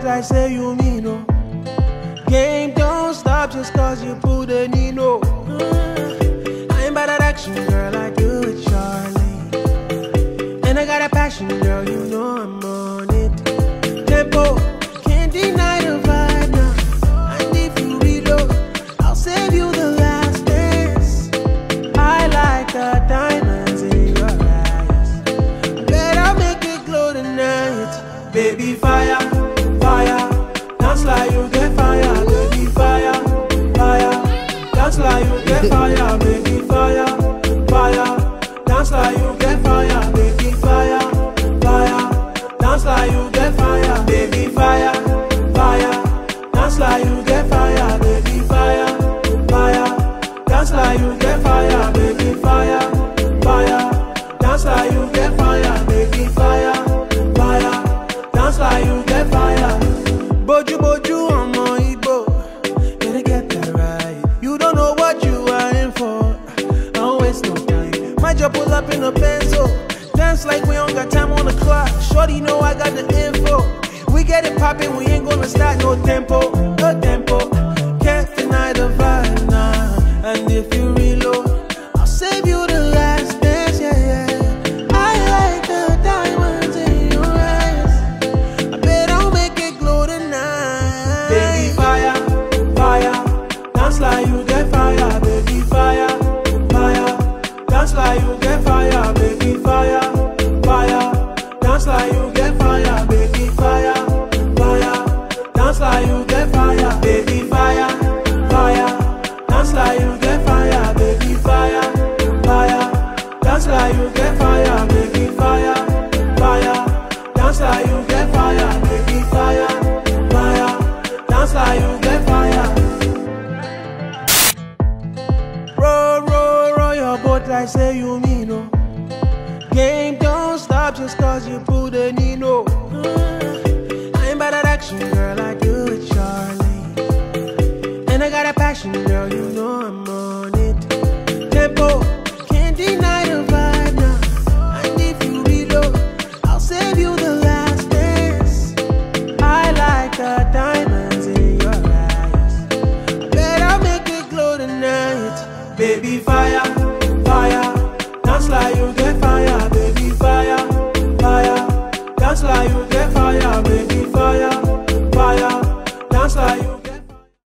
I say you mean, no. Game don't stop just cause you put a Nino. I ain't about that action, girl, I do it, Charlie. And I got a passion, girl, you know I'm on it. Tempo, can't deny the vibe now. And if you reload, I'll save you the last dance. I like the diamonds in your eyes. Better make it glow tonight. Baby, fire, fire. Dance like you get fire, baby, fire, fire. Dance like you get fire, baby, fire, fire. Dance like you get fire, baby, fire, fire. Dance like you get fire, baby, fire, fire. Dance like you get fire, baby, fire, fire. Dance like you get fire, baby, fire, fire. Dance like you get fire, baby, fire, fire. Dance like you get fire. Boju boju omo Igbo, gotta get that right. You don't know what you are in for. I don't waste no time. Might just pull up in a pencil. Dance like we don't got time on the clock. Shorty know I got the info. We get it poppin', we ain't gonna start no tempo, no tempo. Can't deny the vibe, nah. And if you reload, I'll save you the last dance, yeah, yeah. I like the diamonds in your eyes. I bet I'll make it glow tonight. Baby, fire, fire. Dance like you get fire, baby, fire, fire. Dance like you get fire, baby, fire, fire. Dance like you get fire, baby, fire, fire. Dance like you get fire, baby, fire, fire. Dance like you get fire, baby, fire, fire. Dance like you get fire, baby, fire, fire. Dance like you get fire, baby, fire, fire. Dance like you get fire. Roll your boat like say you mean, no. Game don't stop just cause you put a Nino. I ain't about that action, girl, I do it, Charlie. And I got a passion, girl, you know I'm on it. Tempo, can't deny the vibe now. And if you reload, I'll save you the last dance. I like the diamonds in your eyes. Better make it glow tonight. Baby, fire, fire. Dance like you get fire, baby, fire, fire. Dance like you get